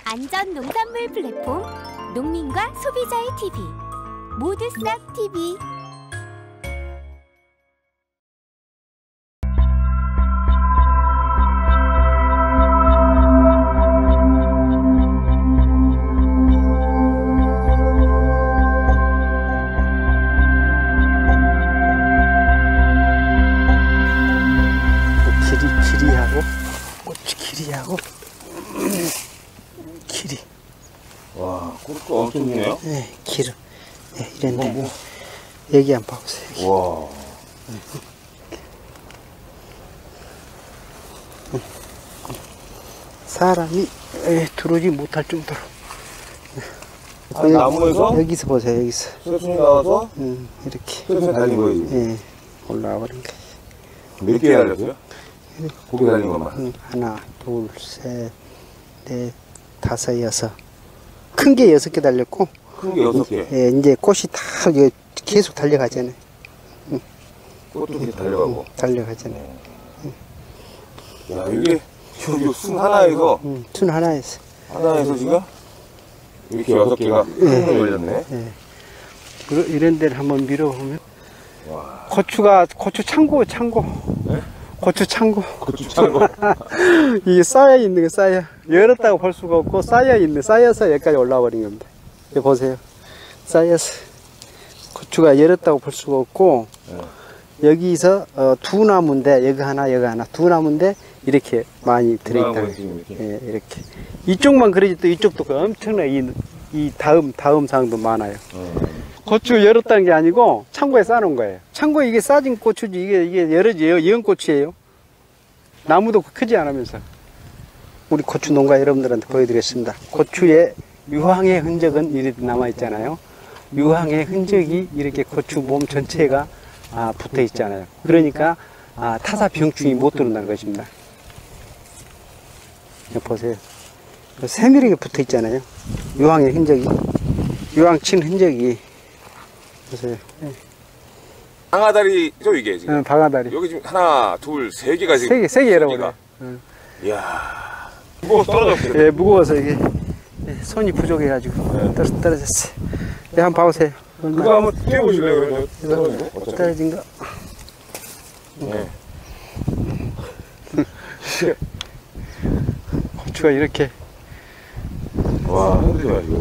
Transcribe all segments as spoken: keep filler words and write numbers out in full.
안전 농산물 플랫폼 농민과 소비자의 티비 모두싹 티비. 길이, 길이하고 고추 길이하고 길이. 와, 그것도 엄청 기네요? 네, 길은. 네, 이랬는데. 뭐, 뭐. 여기 한번 봐보세요. 와. 사람이 에, 들어오지 못할 정도로. 아, 나무에서? 여기서 보세요, 여기서. 서순이 나와서? 음, 이렇게. 서순이 달린 거예요, 지금? 예, 올라와 버린 거. 몇 개 달렸어요? 고개 달린 것만. 음, 하나, 둘, 셋, 넷, 다섯, 여섯. 큰 게 여섯 개 달렸고. 큰 게 여섯 개. 예, 이제 꽃이 다 계속 달려가잖아요. 응. 꽃도 계속 달려가고. 응, 달려가잖아요. 야, 이게, 여기 순 하나에서, 응, 순 하나에서. 하나에서 지금, 이렇게 여섯 개가 큰 걸 열렸네. 예. 그리고 이런 데를 한번 밀어보면. 와. 고추가, 고추 창고, 창고. 네? 고추 창고. 고추 창고. 이게 쌓여 있는 거 쌓여. 열었다고 볼 수가 없고, 쌓여 있는, 쌓여서 여기까지 올라와 버린 겁니다. 여기 보세요. 쌓여서. 고추가 열었다고 볼 수가 없고, 네. 여기서 어, 두 나무인데, 여기 하나, 여기 하나, 두 나무인데, 이렇게 많이 들어있다. 이렇게. 예, 이렇게. 이쪽만 그러지 또 이쪽도 엄청나게 이, 이 다음, 다음 상도 많아요. 음. 고추 열었다는 게 아니고 창고에 싸놓은 거예요. 창고에 이게 싸진 고추지 이게 이게 열어지 연 고추예요. 나무도 크지 않으면서. 우리 고추 농가 여러분들한테 보여드리겠습니다. 고추의 유황의 흔적은 이렇게 남아 있잖아요. 유황의 흔적이 이렇게 고추 몸 전체가 아, 붙어 있잖아요. 그러니까 아, 타사 병충이 못 들어온다는 것입니다. 보세요. 세밀하게 붙어 있잖아요. 유황의 흔적이, 유황 친 흔적이. 보세요. 네. 방아다리죠, 이게 지금? 응, 방아다리. 여기 지금 하나, 둘, 세 개가 지금. 세 개, 세 개 열어버려. 응. 이야. 무거워서 떨어졌어요. 예, 무거워서 이게 예, 손이 부족해가지고 네. 떨어, 떨어졌어요. 네, 한번 봐보세요. 그거 한번 띄워보실래요? 이거 떨어진 거. 네. 고추가 이렇게. 와, 힘들어요,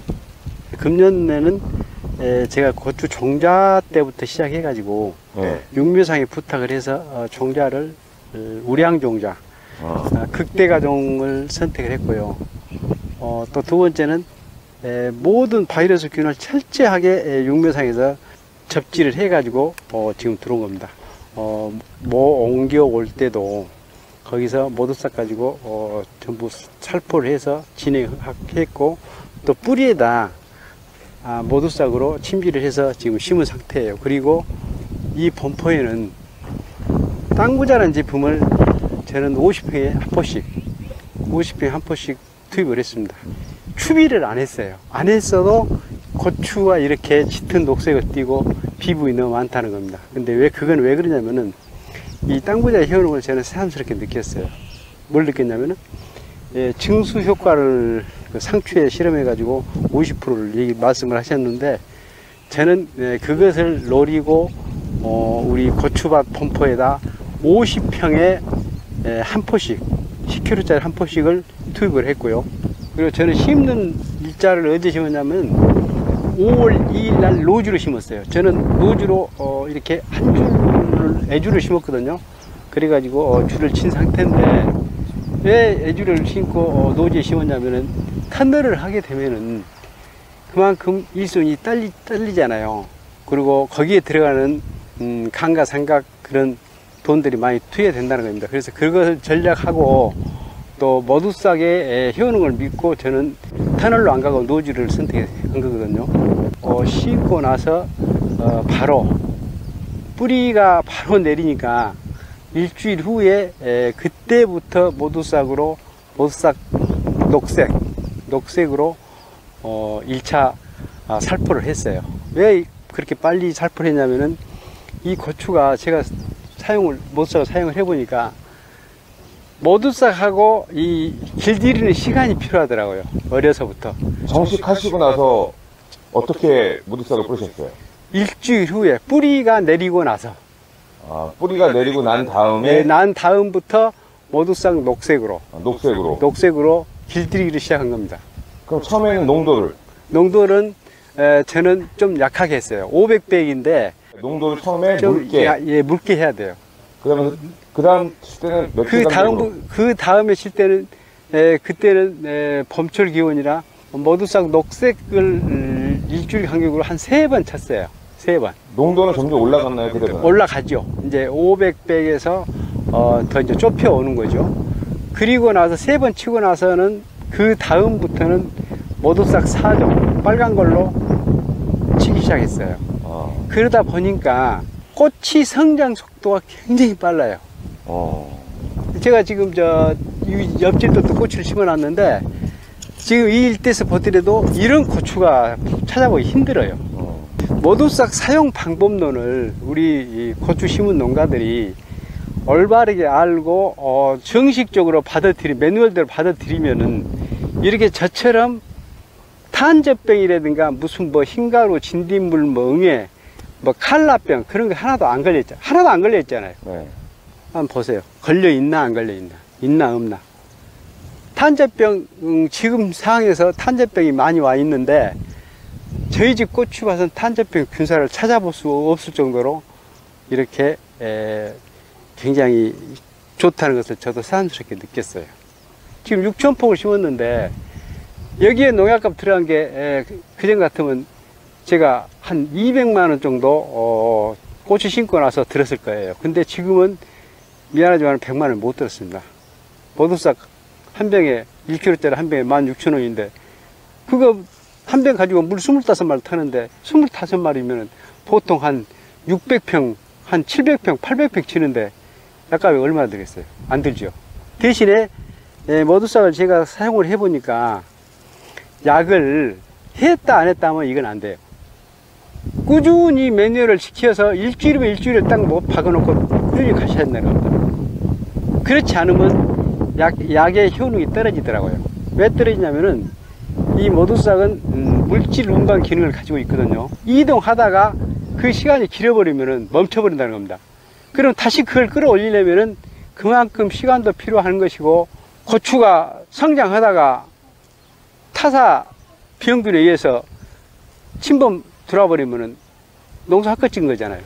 금년에는 에, 제가 고추 종자 때부터 시작해가지고 네. 육묘상에 부탁을 해서 어, 종자를 어, 우량 종자, 아. 어, 극대가종을 선택을 했고요. 어, 또 두 번째는 에, 모든 바이러스 균을 철저하게 에, 육묘상에서 접지를 해가지고 어, 지금 들어온 겁니다. 어, 뭐 옮겨올 때도 거기서 모두싹 가지고 어, 전부 살포를 해서 진행했고 또 뿌리에다 아, 모두싹으로 침지를 해서 지금 심은 상태예요. 그리고 이 범퍼에는 땅구자라는 제품을 저는 오십 평에 한 포씩 오십 평에 한 포씩 투입을 했습니다. 추비를 안 했어요. 안 했어도 고추가 이렇게 짙은 녹색을 띠고 피부이 너무 많다는 겁니다. 근데 왜 그건 왜 그러냐면은 이 땅구자에 해오는 걸 저는 새삼스럽게 느꼈어요. 뭘 느꼈냐면은 예, 증수 효과를 그 상추에 실험해 가지고 오십 퍼센트를 얘기 말씀을 하셨는데 저는 예, 그것을 노리고 어, 우리 고추밭 펌퍼에다 오십 평에 예, 한 포씩 십 킬로그램짜리 한 포씩을 투입을 했고요. 그리고 저는 심는 일자를 언제 심었냐면 오월 이일 날 노주로 심었어요. 저는 노주로 어, 이렇게 한 줄을 애주를 심었거든요. 그래가지고 어, 줄을 친 상태인데 왜 애주를 심고 어, 노지에 심었냐면은 터널을 하게 되면은 그만큼 일손이 딸리, 딸리잖아요. 그리고 거기에 들어가는 음, 강가 상각 그런 돈들이 많이 투여된다는 겁니다. 그래서 그것을 전략하고 또 모두싹에 해오는 걸 믿고 저는 터널로 안 가고 노지를 선택한 거거든요. 어, 심고 나서 어, 바로 뿌리가 바로 내리니까 일주일 후에 에, 그때부터 모두싹으로 모두싹 녹색 녹색으로 어, 일 차 아, 살포를 했어요. 왜 그렇게 빨리 살포를 했냐면은 이 고추가 제가 사용을 모두싹을 사용을 해보니까 모두싹하고 이 길들이는 시간이 필요하더라고요. 어려서부터. 정식하시고 나서 어떻게 모두싹을 뿌리셨어요? 일주일 후에 뿌리가 내리고 나서. 아, 뿌리가 내리고 난 다음에 네, 난 다음부터 모두싹 녹색으로. 아, 녹색으로. 녹색으로 길들이기를 시작한 겁니다. 그럼 처음에는 농도를 농도는 에, 저는 좀 약하게 했어요. 오백 백인데 농도를 처음에 좀 묽게. 야, 예, 묽게 해야 돼요. 그러면서 그 다음 칠 때는 몇 그 도 다음 정도로? 그 다음에 칠 때는 에, 그때는 에, 봄철 기온이라 모두싹 녹색을 음, 일주일 간격으로 한 세 번 쳤어요. 세 번. 농도는 점점 올라갔나요? 그대로? 올라가죠. 이제 오백 백에서 어, 더 이제 좁혀 오는 거죠. 그리고 나서 세 번 치고 나서는 그 다음부터는 모두싹 사 종 빨간 걸로 치기 시작했어요. 아, 그러다 보니까 꽃이 성장 속도가 굉장히 빨라요. 어. 제가 지금 저 옆집도 또 고추를 심어놨는데 지금 이 일대에서 보더라도 이런 고추가 찾아보기 힘들어요. 어. 모두싹 사용 방법론을 우리 이 고추 심은 농가들이 올바르게 알고 어 정식적으로 받아들이 매뉴얼대로 받아들이면은 이렇게 저처럼 탄저병이라든가 무슨 뭐 흰가루, 진딧물, 뭐 응애, 뭐 칼라병 그런 게 하나도 안 걸려있잖아요. 하나도 안 걸려있잖아요. 네. 한번 보세요. 걸려있나 안 걸려있나, 있나 없나. 탄저병 음, 지금 상황에서 탄저병이 많이 와 있는데 저희 집 고추 밭은 탄저병 균사를 찾아볼 수 없을 정도로 이렇게 에, 굉장히 좋다는 것을 저도 새삼스럽게 느꼈어요. 지금 육천 폭을 심었는데 여기에 농약값 들어간 게 그전 같으면 제가 한 이백만 원 정도 어, 고추 심고 나서 들었을 거예요. 근데 지금은 미안하지만 백만 원 못 들었습니다. 모두싹 한 병에 일 킬로그램짜리 한 병에 만 육천 원인데 그거 한 병 가지고 물 스물다섯 마리 타는데 스물다섯 마리면 보통 한 육백 평, 한 칠백 평, 팔백 평 치는데 약값이 얼마나 들겠어요? 안 들죠. 대신에 예, 모두싹을 제가 사용을 해보니까 약을 했다 안 했다 하면 이건 안 돼요. 꾸준히 매뉴얼을 지켜서 일주일이면 일주일에 딱 뭐 박아놓고 꾸준히 가셔야 된다는 겁니다. 그렇지 않으면 약, 약의 효능이 떨어지더라고요. 왜 떨어지냐면은 이 모두싹은 음, 물질 운반 기능을 가지고 있거든요. 이동하다가 그 시간이 길어버리면은 멈춰버린다는 겁니다. 그럼 다시 그걸 끌어올리려면은 그만큼 시간도 필요한 것이고 고추가 성장하다가 타사 병균에 의해서 침범 들어와 버리면은 농사 헛것진 거잖아요.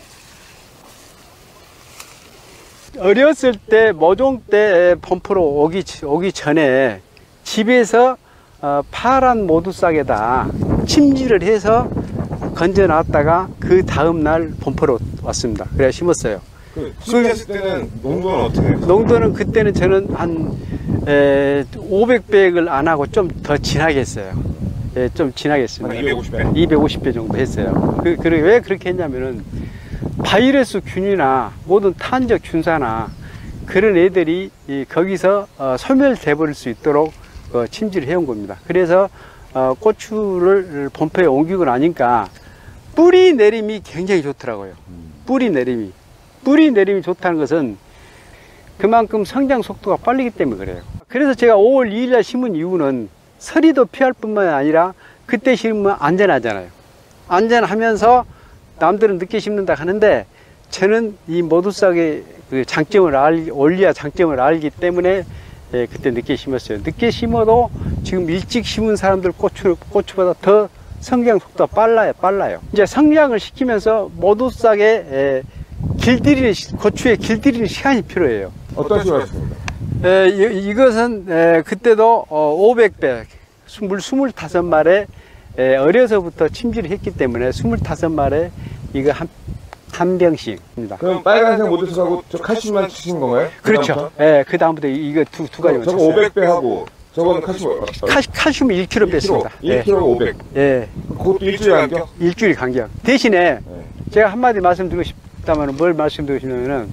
어렸을 때 모종 때 범프로 오기, 오기 전에 집에서 어, 파란 모두싹에다 침지를 해서 건져 놨다가 그 다음날 범프로 왔습니다. 그래야 심었어요. 그 심으셨을 때는 농도는 어떻게 해요? 농도는 그때는 저는 한 에, 오백 백을 안 하고 좀 더 진하게 했어요. 예, 좀 진하게 했습니다. 한 이백오십 배? 이백오십 배 정도 했어요. 그, 그, 왜 그렇게 했냐면은 바이러스 균이나 모든 탄저 균사나 그런 애들이 이, 거기서 어, 소멸돼 버릴 수 있도록 어, 침지를 해온 겁니다. 그래서 어, 고추를 본토에 옮기고 나니까 뿌리 내림이 굉장히 좋더라고요. 뿌리 내림이. 뿌리 내림이 좋다는 것은 그만큼 성장 속도가 빠르기 때문에 그래요. 그래서 제가 오월 이일 날 심은 이유는 서리도 피할 뿐만 아니라 그때 심으면 안전하잖아요. 안전하면서 남들은 늦게 심는다 하는데 저는 이 모두싹의 그 장점을 알, 올리아 장점을 알기 때문에 예, 그때 늦게 심었어요. 늦게 심어도 지금 일찍 심은 사람들 고추, 고추보다 더 성장 속도가 빨라요, 빨라요. 이제 성장을 시키면서 모두싹의 예, 길들이는, 고추에 길들이는 시간이 필요해요. 어떤 식으로 하셨습니까? 에, 이, 이것은 에, 그때도 어, 오백 배, 물 스물다섯 마리에 에, 어려서부터 침지를 했기 때문에 스물다섯 마리에 이거 한, 한 병씩입니다. 그럼 빨간색 모두싹하고 저 칼슘만 치신 건가요? 그렇죠. 예, 그 다음부터 이거 두, 두 가지. 저거 오백 배 하고 저거는 칼슘 칼, 칼슘 일 킬로그램 뺐습니다. 일 킬로그램 오백. 예. 그것도 일주일 간격? 일주일 간격. 대신에 네. 제가 한마디 말씀드리고 싶다면 뭘 말씀드리고 싶냐면은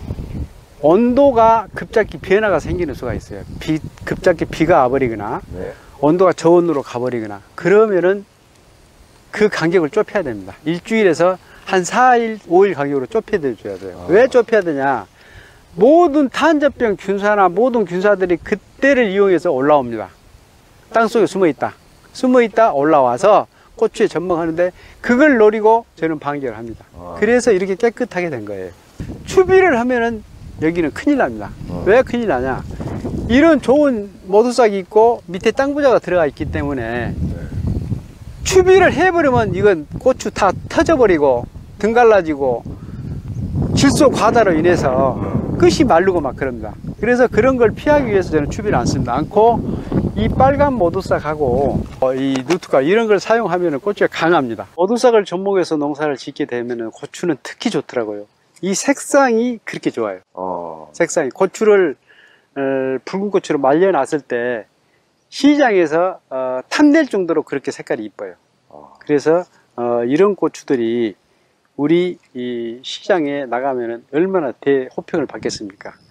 온도가 급작히 변화가 생기는 수가 있어요. 비, 급작히 비가 와버리거나 네. 온도가 저온으로 가버리거나 그러면은 그 간격을 좁혀야 됩니다. 일주일에서 한 사 일, 오 일 간격으로 좁혀줘야 돼요. 아. 왜 좁혀야 되냐? 모든 탄저병 균사나 모든 균사들이 그때를 이용해서 올라옵니다. 땅속에 숨어 있다. 숨어 있다 올라와서 고추에 전망하는데 그걸 노리고 저는 방제를 합니다. 아. 그래서 이렇게 깨끗하게 된 거예요. 추비를 하면은 여기는 큰일 납니다. 아. 왜 큰일 나냐? 이런 좋은 모두싹이 있고 밑에 땅부자가 들어가 있기 때문에 네. 추비를 해버리면 이건 고추 다 터져버리고 등 갈라지고 질소 과다로 인해서 끝이 마르고 막 그럽니다. 그래서 그런 걸 피하기 위해서 저는 추비를 안 씁니다. 않고 이 빨간 모두싹하고 이 누트가 이런 걸 사용하면 고추가 강합니다. 모두싹을 접목해서 농사를 짓게 되면 고추는 특히 좋더라고요. 이 색상이 그렇게 좋아요. 어. 색상이 고추를 어, 붉은 고추로 말려놨을 때 시장에서 어, 탐낼 정도로 그렇게 색깔이 이뻐요. 어. 그래서 어, 이런 고추들이 우리 이 시장에 나가면 얼마나 대호평을 받겠습니까?